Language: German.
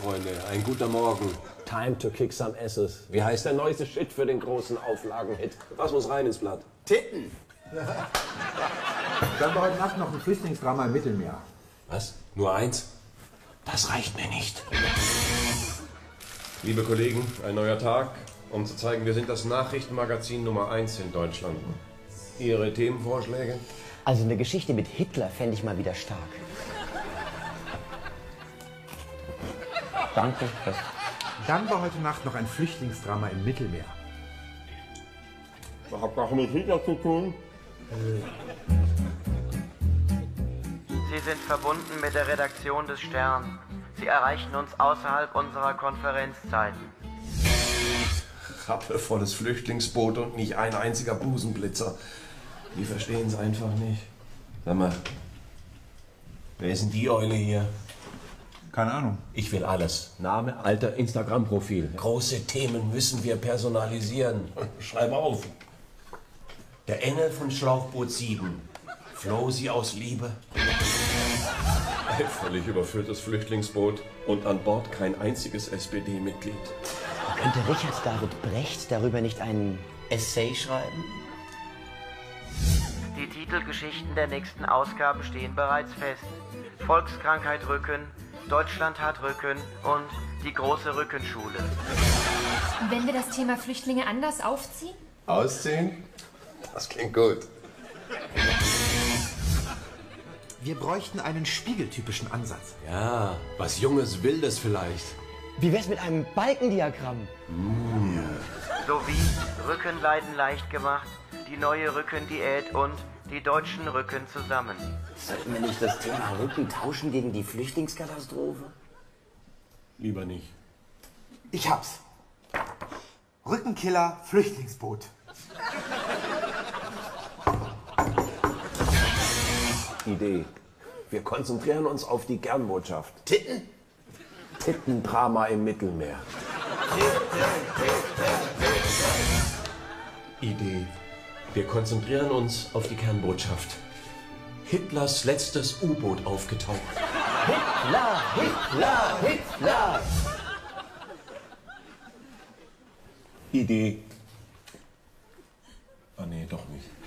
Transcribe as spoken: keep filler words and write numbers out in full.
Freunde. Ein guter Morgen. Time to kick some asses. Wie heißt der neueste Shit für den großen Auflagenhit? Was muss rein ins Blatt? Titten! Dann war heute Nacht noch ein Flüchtlingsdrama im Mittelmeer. Was? Nur eins? Das reicht mir nicht. Liebe Kollegen, ein neuer Tag, um zu zeigen, wir sind das Nachrichtenmagazin Nummer eins in Deutschland. Ihre Themenvorschläge? Also eine Geschichte mit Hitler fände ich mal wieder stark. Danke. Dann war heute Nacht noch ein Flüchtlingsdrama im Mittelmeer. Das hat was mit Hitler zu tun. Sie sind verbunden mit der Redaktion des Stern. Sie erreichen uns außerhalb unserer Konferenzzeiten. Rappelvolles Flüchtlingsboot und nicht ein einziger Busenblitzer. Die verstehen es einfach nicht. Sag mal, wer ist denn die Eule hier? Keine Ahnung. Ich will alles. Name, Alter, Instagram-Profil. Große Themen müssen wir personalisieren. Schreib auf. Der Engel von Schlauchboot sieben. Floh sie aus Liebe. Ein völlig überfülltes Flüchtlingsboot und an Bord kein einziges S P D-Mitglied. Könnte Richard David Brecht darüber nicht einen Essay schreiben? Die Titelgeschichten der nächsten Ausgabe stehen bereits fest. Volkskrankheit Rücken, Deutschland hat Rücken und die große Rückenschule. Wenn wir das Thema Flüchtlinge anders aufziehen? Ausziehen? Das klingt gut. Wir bräuchten einen spiegeltypischen Ansatz. Ja, was Junges, Wildes vielleicht. Wie wär's mit einem Balkendiagramm? Sowie Rückenleiden leicht gemacht, die neue Rückendiät und die deutschen Rücken zusammen. Sollten wir nicht das Thema Rücken tauschen gegen die Flüchtlingskatastrophe? Lieber nicht. Ich hab's. Rückenkiller, Flüchtlingsboot. Idee. Wir konzentrieren uns auf die Kernbotschaft. Titten? Tittendrama im Mittelmeer. Idee. Wir konzentrieren uns auf die Kernbotschaft. Hitlers letztes U-Boot aufgetaucht. Hitler, Hitler, Hitler! Idee. Ah nee, doch nicht.